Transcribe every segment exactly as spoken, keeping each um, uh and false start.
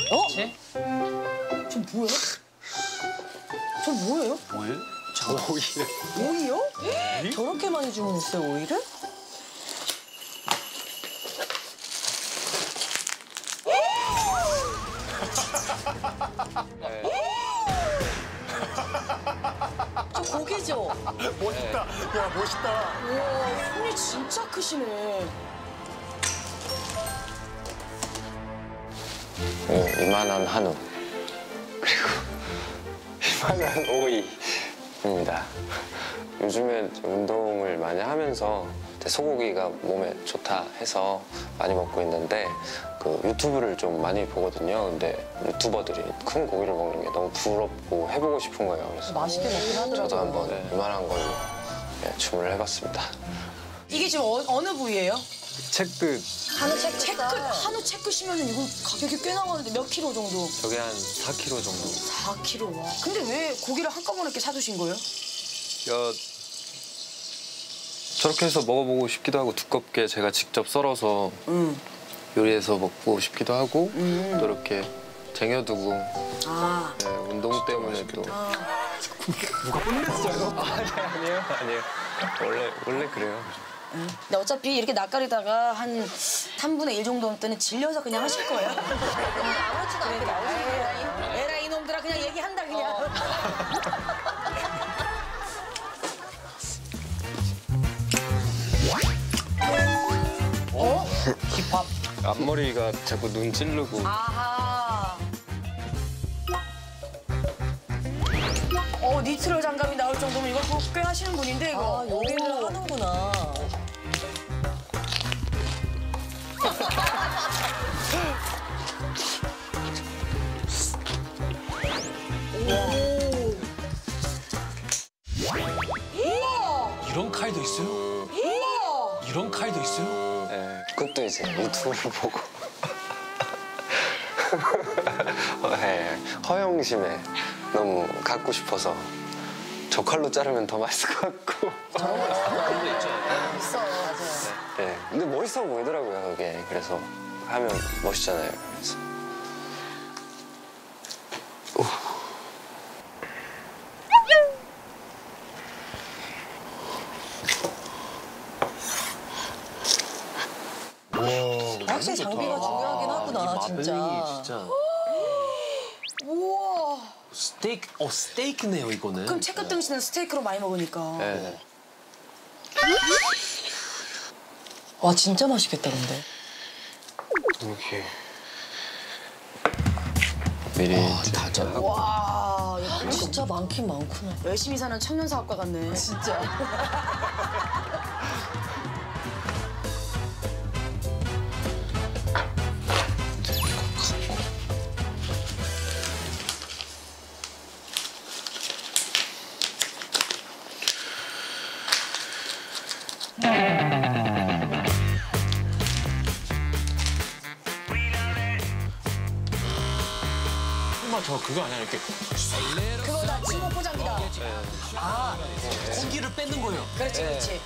어? 채? 저 뭐야? 저 뭐예요? 오일? 저 오일. 오이요? 저렇게 많이 주문했어요, 오이를? 저 고기죠? 멋있다. 야, 멋있다. 우와, 손이 진짜 크시네. 그 이만한 한우 그리고 이만한 오이입니다. 요즘에 운동을 많이 하면서 소고기가 몸에 좋다 해서 많이 먹고 있는데 그 유튜브를 좀 많이 보거든요. 근데 유튜버들이 큰 고기를 먹는 게 너무 부럽고 해보고 싶은 거예요. 그래서 맛있게 먹긴 하더라고요. 저도 한번 네. 이만한 걸로 네, 주문을 해봤습니다. 이게 지금 어, 어느 부위예요? 채끝 한우 채, 채끝, 한우 채끝이면 이거 가격이 꽤 나가는데 몇 킬로 정도? 저게 한 사 킬로그램 정도. 사 킬로 와. 근데 왜 고기를 한꺼번에 이렇게 사두신 거예요? 야, 저렇게 해서 먹어보고 싶기도 하고 두껍게 제가 직접 썰어서 음. 요리해서 먹고 싶기도 하고 음. 또 이렇게 쟁여두고 아. 네, 운동 때문에 또 아. 누가 혼냈어요? 아니, 아니에요 아니에요 원래 원래 그래요. 근데 어차피 이렇게 낯가리다가 한 삼분의 일 정도 때는 질려서 그냥 하실 거예요. 아무렇지도 않게 나오시는 에라 이놈들아 그냥 얘기한다 그냥. 어? 힙합. 앞머리가 자꾸 눈 찌르고 아하. 어, 니트럴 장갑이 나올 정도면 이거 꽤 하시는 분인데 이거. 아, 요리를 하는구나. 이런 칼도 있어요? 이런 칼도 있어요? 네, 그것도 이제 유튜브를 보고 네, 허영심에 너무 갖고 싶어서 저 칼로 자르면 더 맛있을 것 같고 그런 거 있죠. 있어, 맞아요. 네, 근데 멋있어 보이더라고요 그게. 그래서 하면 멋있잖아요. 그래서 확실히 장비가 중요하긴 하구나, 진짜. 진짜. 우와. 스테이크, 어 스테이크네요 이거는. 그럼 채끝 등심은 스테이크로 많이 먹으니까. 네. 와, 진짜 맛있겠다, 근데. 이렇게 미리 다 잘라고. 와, 이거 진짜 많긴 많구나. 열심히 사는 청년 사업가 같네. 진짜. 설마 저 그거 아니야 이렇게 그거 다 친구 포장이다. 아 공기를 뺏는 거예요. 그렇지, 그렇지.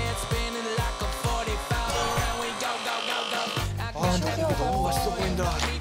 아, 근데 이게 너무 맛있어 보인다.